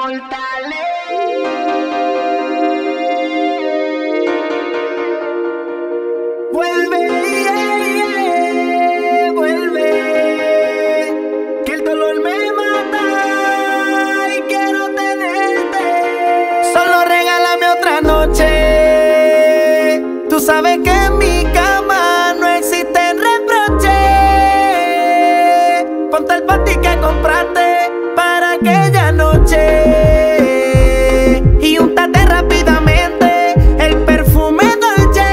inmortales. Vuelve, vuelve, que el dolor me mata y quiero tenerte. Solo regálame otra noche. Tú sabes que en mi cama no existen reproches. Ponte el panty que compraste para aquella noche y úntate rápidamente el perfume Dolce.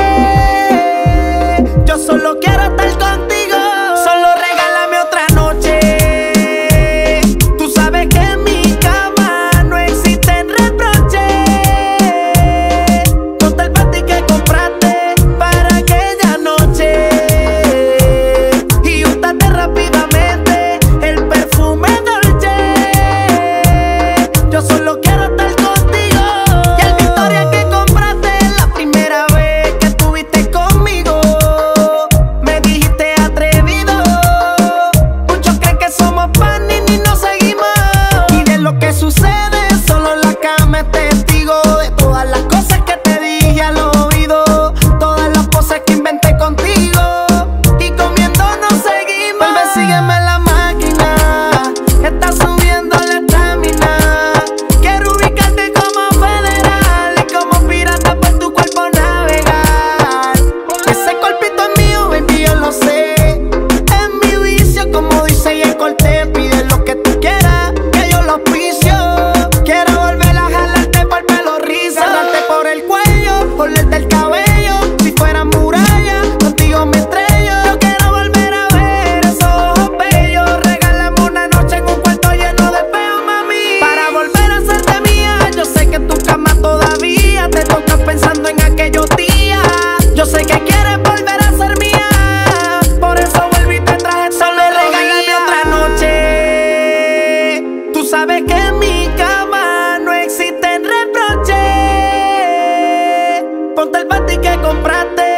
Yo solo quiero estar contigo. Solo regálame otra noche. Tú sabes que en mi cama no existen reproches. Ponte el panty que compraste para aquella noche y úntate rápidamente el perfume Dolce. Yo solo quiero estar contigo. Y el Victoria que compraste la primera vez que estuviste conmigo, me dijiste atrevido. Muchos creen que somos pan y ni nos seguimos. Y de lo que sucede solo la cama es testigo. De todas las cosas que te dije al oído, todas las cosas que inventé contigo, y comiendo nos seguimos. Vuelve, sígueme la máquina, está subiendo la estamina. Quiero ubicarte como federal y como pirata por tu cuerpo navegar. Ese cuerpito es mío, baby, yo lo sé. Es mi vicio, como dice y el corte. Pide lo que tú quieras, que yo lo auspicio. Quiero volver a jalarte por el pelo rizo, jalarte por el cuello, olerte el cabello. Si fuera muralla, contigo me estrello. Yo quiero volver a ver esos ojos bellos. Regálame una noche en un cuarto lleno de espejos, mami, para volver a hacerte mía. Yo sé que en tu cama todavía te tocas pensando en aquellos días. Yo sé que quieres volver a ser mía, por eso vuelvo y te traje. Solo regálame otra noche. Tú sabes que en mi cama no existen reproches. Ponte el panty que compraste